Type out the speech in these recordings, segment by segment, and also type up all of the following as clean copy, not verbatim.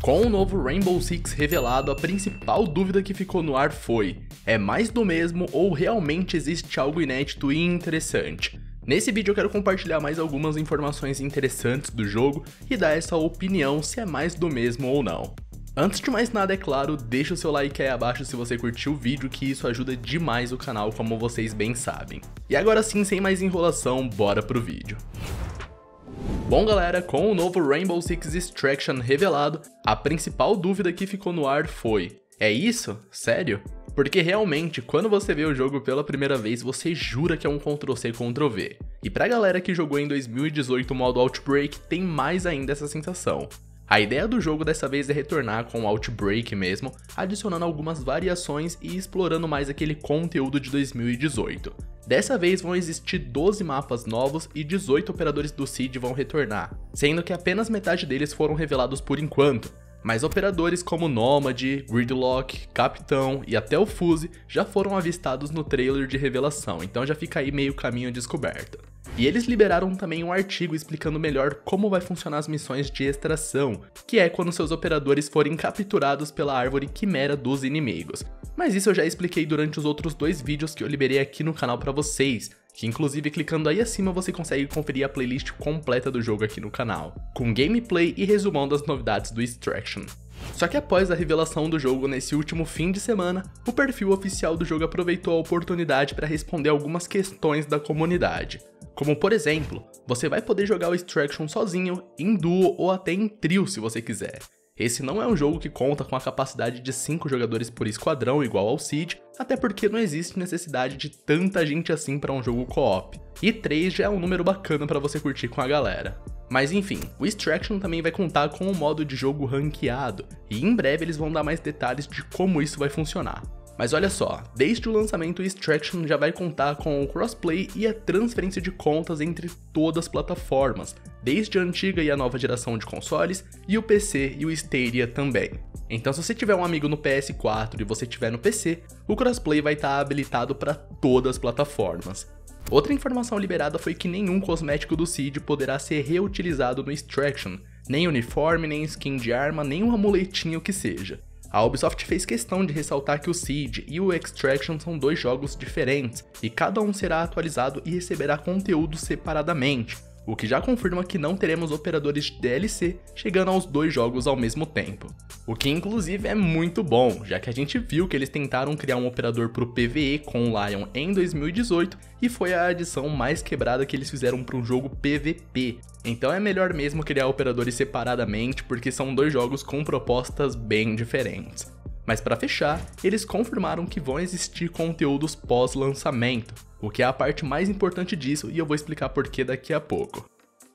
Com o novo Rainbow Six revelado, a principal dúvida que ficou no ar foi: é mais do mesmo ou realmente existe algo inédito e interessante? Nesse vídeo eu quero compartilhar mais algumas informações interessantes do jogo e dar essa opinião se é mais do mesmo ou não. Antes de mais nada, é claro, deixa o seu like aí abaixo se você curtiu o vídeo, que isso ajuda demais o canal, como vocês bem sabem. E agora sim, sem mais enrolação, bora pro vídeo. Bom galera, com o novo Rainbow Six Extraction revelado, a principal dúvida que ficou no ar foi: é isso? Sério? Porque realmente, quando você vê o jogo pela primeira vez, você jura que é um Ctrl+C, Ctrl+V. E pra galera que jogou em 2018 o modo Outbreak, tem mais ainda essa sensação. A ideia do jogo dessa vez é retornar com o Outbreak mesmo, adicionando algumas variações e explorando mais aquele conteúdo de 2018. Dessa vez vão existir 12 mapas novos e 18 operadores do Siege vão retornar, sendo que apenas metade deles foram revelados por enquanto, mas operadores como Nomad, Gridlock, Capitão e até o Fuse já foram avistados no trailer de revelação, então já fica aí meio caminho descoberto. E eles liberaram também um artigo explicando melhor como vai funcionar as missões de extração, que é quando seus operadores forem capturados pela árvore quimera dos inimigos. Mas isso eu já expliquei durante os outros dois vídeos que eu liberei aqui no canal pra vocês, que inclusive clicando aí acima você consegue conferir a playlist completa do jogo aqui no canal, com gameplay e resumão das novidades do Extraction. Só que após a revelação do jogo nesse último fim de semana, o perfil oficial do jogo aproveitou a oportunidade para responder algumas questões da comunidade. Como por exemplo, você vai poder jogar o Extraction sozinho, em duo ou até em trio se você quiser. Esse não é um jogo que conta com a capacidade de 5 jogadores por esquadrão igual ao Siege, até porque não existe necessidade de tanta gente assim para um jogo co-op. E 3 já é um número bacana para você curtir com a galera. Mas enfim, o Extraction também vai contar com um modo de jogo ranqueado, e em breve eles vão dar mais detalhes de como isso vai funcionar. Mas olha só, desde o lançamento o Extraction já vai contar com o crossplay e a transferência de contas entre todas as plataformas, desde a antiga e a nova geração de consoles, e o PC e o Stadia também. Então se você tiver um amigo no PS4 e você tiver no PC, o crossplay vai estar habilitado para todas as plataformas. Outra informação liberada foi que nenhum cosmético do Siege poderá ser reutilizado no Extraction, nem uniforme, nem skin de arma, nem um amuletinho que seja. A Ubisoft fez questão de ressaltar que o Siege e o Extraction são dois jogos diferentes, e cada um será atualizado e receberá conteúdo separadamente, o que já confirma que não teremos operadores de DLC chegando aos dois jogos ao mesmo tempo. O que inclusive é muito bom, já que a gente viu que eles tentaram criar um operador para o PvE com o Lion em 2018 e foi a adição mais quebrada que eles fizeram para um jogo PvP. Então é melhor mesmo criar operadores separadamente, porque são dois jogos com propostas bem diferentes. Mas para fechar, eles confirmaram que vão existir conteúdos pós-lançamento, o que é a parte mais importante disso e eu vou explicar porquê daqui a pouco.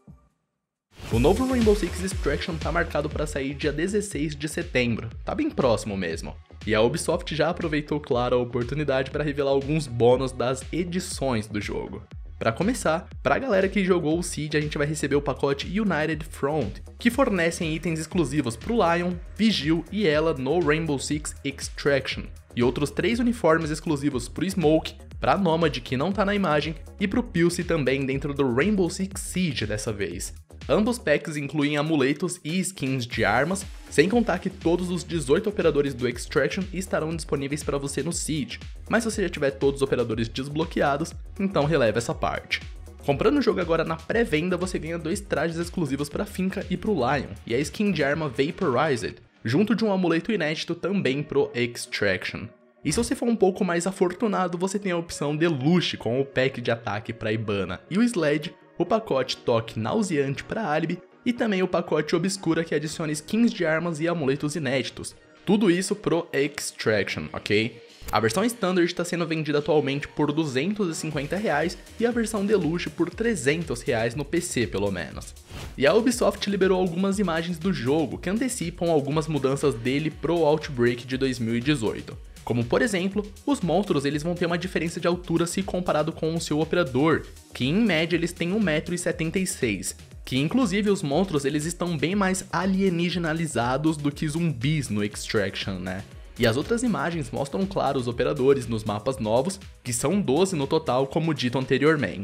O novo Rainbow Six Extraction tá marcado para sair dia 16 de setembro, tá bem próximo mesmo. E a Ubisoft já aproveitou, claro, a oportunidade para revelar alguns bônus das edições do jogo. Para começar, pra galera que jogou o Siege, a gente vai receber o pacote United Front, que fornecem itens exclusivos pro Lion, Vigil e ela no Rainbow Six Extraction, e outros 3 uniformes exclusivos pro Smoke, pra Nomad, que não tá na imagem, e pro Pulse também dentro do Rainbow Six Siege dessa vez. Ambos packs incluem amuletos e skins de armas, sem contar que todos os 18 operadores do Extraction estarão disponíveis para você no Siege, mas se você já tiver todos os operadores desbloqueados, então releva essa parte. Comprando o jogo agora na pré-venda, você ganha 2 trajes exclusivos para Finka e pro Lion, e a skin de arma Vaporized, junto de um amuleto inédito também pro Extraction. E se você for um pouco mais afortunado, você tem a opção Deluxe com o pack de ataque para Ibana e o Sledge, o pacote Toque Nauseante para Alibi e também o pacote Obscura que adiciona skins de armas e amuletos inéditos. Tudo isso pro Extraction, ok? A versão Standard está sendo vendida atualmente por R$ 250 e a versão Deluxe por R$ 300 no PC pelo menos. E a Ubisoft liberou algumas imagens do jogo que antecipam algumas mudanças dele pro Outbreak de 2018. Como por exemplo, os monstros eles vão ter uma diferença de altura se comparado com o seu operador, que em média eles têm 1,76 m, que inclusive os monstros eles estão bem mais alienígenalizados do que zumbis no Extraction, né? E as outras imagens mostram claro os operadores nos mapas novos, que são 12 no total como dito anteriormente.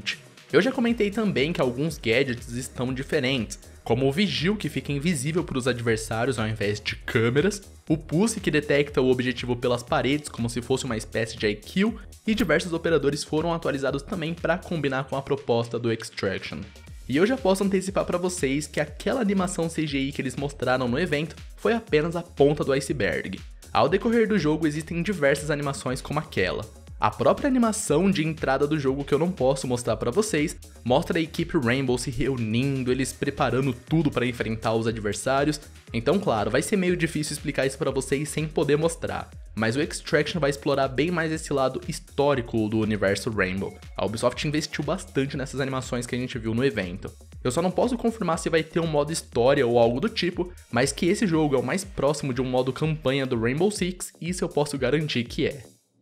Eu já comentei também que alguns gadgets estão diferentes, como o Vigil, que fica invisível para os adversários ao invés de câmeras, o Pulse, que detecta o objetivo pelas paredes como se fosse uma espécie de IQ, e diversos operadores foram atualizados também para combinar com a proposta do Extraction. E eu já posso antecipar para vocês que aquela animação CGI que eles mostraram no evento foi apenas a ponta do iceberg. Ao decorrer do jogo existem diversas animações como aquela. A própria animação de entrada do jogo, que eu não posso mostrar pra vocês, mostra a equipe Rainbow se reunindo, eles preparando tudo para enfrentar os adversários. Então claro, vai ser meio difícil explicar isso pra vocês sem poder mostrar. Mas o Extraction vai explorar bem mais esse lado histórico do universo Rainbow. A Ubisoft investiu bastante nessas animações que a gente viu no evento. Eu só não posso confirmar se vai ter um modo história ou algo do tipo, mas que esse jogo é o mais próximo de um modo campanha do Rainbow Six, isso eu posso garantir que é.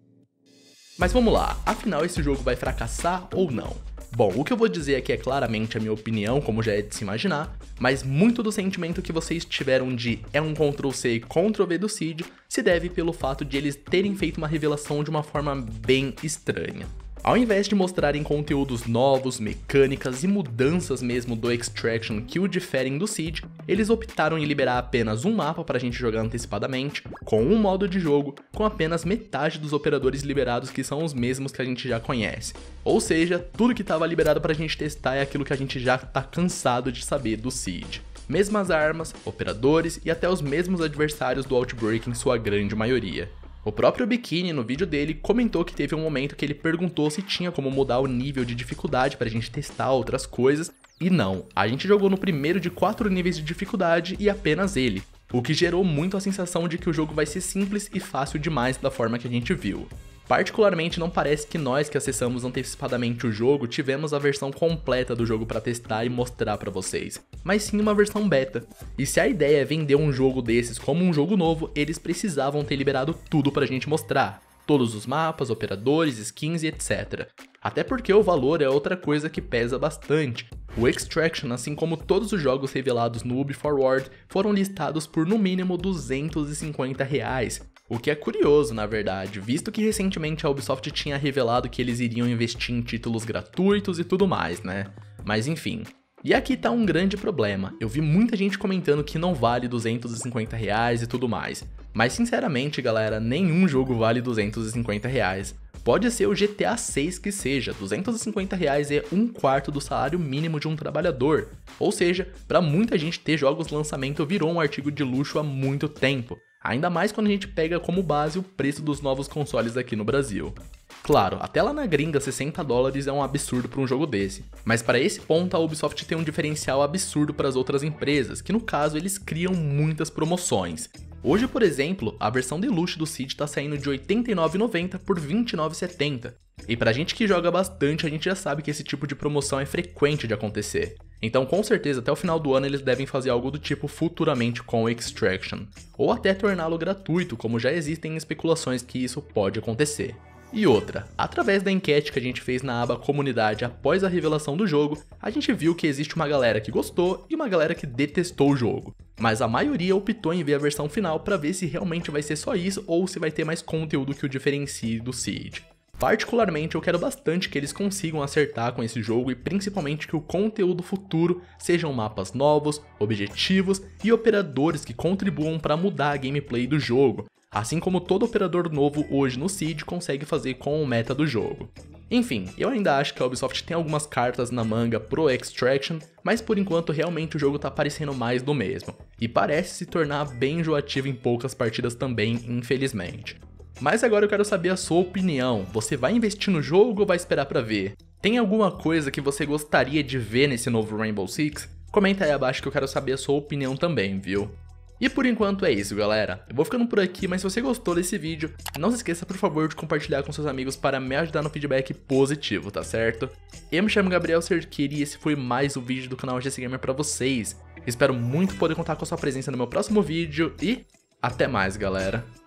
Mas vamos lá, afinal esse jogo vai fracassar ou não? Bom, o que eu vou dizer aqui é claramente a minha opinião, como já é de se imaginar, mas muito do sentimento que vocês tiveram de é um Ctrl+C e Ctrl+V do Seed se deve pelo fato de eles terem feito uma revelação de uma forma bem estranha. Ao invés de mostrarem conteúdos novos, mecânicas e mudanças mesmo do Extraction que o diferem do Seed, eles optaram em liberar apenas um mapa pra gente jogar antecipadamente, com um modo de jogo, com apenas metade dos operadores liberados que são os mesmos que a gente já conhece. Ou seja, tudo que estava liberado pra gente testar é aquilo que a gente já tá cansado de saber do Seed. Mesmas armas, operadores e até os mesmos adversários do Outbreak em sua grande maioria. O próprio Bikini, no vídeo dele, comentou que teve um momento que ele perguntou se tinha como mudar o nível de dificuldade pra gente testar outras coisas, e não, a gente jogou no primeiro de 4 níveis de dificuldade e apenas ele, o que gerou muito a sensação de que o jogo vai ser simples e fácil demais da forma que a gente viu. Particularmente não parece que nós que acessamos antecipadamente o jogo tivemos a versão completa do jogo para testar e mostrar para vocês, mas sim uma versão beta. E se a ideia é vender um jogo desses como um jogo novo, eles precisavam ter liberado tudo pra gente mostrar. Todos os mapas, operadores, skins e etc. Até porque o valor é outra coisa que pesa bastante. O Extraction, assim como todos os jogos revelados no UbiForward, foram listados por no mínimo R$250. O que é curioso, na verdade, visto que recentemente a Ubisoft tinha revelado que eles iriam investir em títulos gratuitos e tudo mais, né? Mas enfim. E aqui tá um grande problema, eu vi muita gente comentando que não vale R$250 e tudo mais. Mas sinceramente, galera, nenhum jogo vale R$250. Pode ser o GTA 6 que seja, R$250 é 1/4 do salário mínimo de um trabalhador. Ou seja, pra muita gente ter jogos lançamento virou um artigo de luxo há muito tempo. Ainda mais quando a gente pega como base o preço dos novos consoles aqui no Brasil. Claro, até lá na gringa $60 é um absurdo para um jogo desse, mas para esse ponto a Ubisoft tem um diferencial absurdo para as outras empresas, que no caso eles criam muitas promoções. Hoje, por exemplo, a versão Deluxe do Seed tá saindo de R$ 89,90 por R$ 29,70. E pra gente que joga bastante, a gente já sabe que esse tipo de promoção é frequente de acontecer. Então com certeza até o final do ano eles devem fazer algo do tipo futuramente com o Extraction. Ou até torná-lo gratuito, como já existem especulações que isso pode acontecer. E outra, através da enquete que a gente fez na aba Comunidade após a revelação do jogo, a gente viu que existe uma galera que gostou e uma galera que detestou o jogo. Mas a maioria optou em ver a versão final para ver se realmente vai ser só isso ou se vai ter mais conteúdo que o diferencie do Seed. Particularmente eu quero bastante que eles consigam acertar com esse jogo e principalmente que o conteúdo futuro sejam mapas novos, objetivos e operadores que contribuam para mudar a gameplay do jogo, assim como todo operador novo hoje no Seed consegue fazer com o meta do jogo. Enfim, eu ainda acho que a Ubisoft tem algumas cartas na manga pro Extraction, mas por enquanto realmente o jogo tá parecendo mais do mesmo, e parece se tornar bem enjoativo em poucas partidas também, infelizmente. Mas agora eu quero saber a sua opinião, você vai investir no jogo ou vai esperar pra ver? Tem alguma coisa que você gostaria de ver nesse novo Rainbow Six? Comenta aí abaixo que eu quero saber a sua opinião também, viu? E por enquanto é isso, galera. Eu vou ficando por aqui, mas se você gostou desse vídeo, não se esqueça por favor de compartilhar com seus amigos para me ajudar no feedback positivo, tá certo? Eu me chamo Gabriel Cerqueira e esse foi mais um vídeo do canal GC Gamer pra vocês. Espero muito poder contar com a sua presença no meu próximo vídeo e até mais, galera.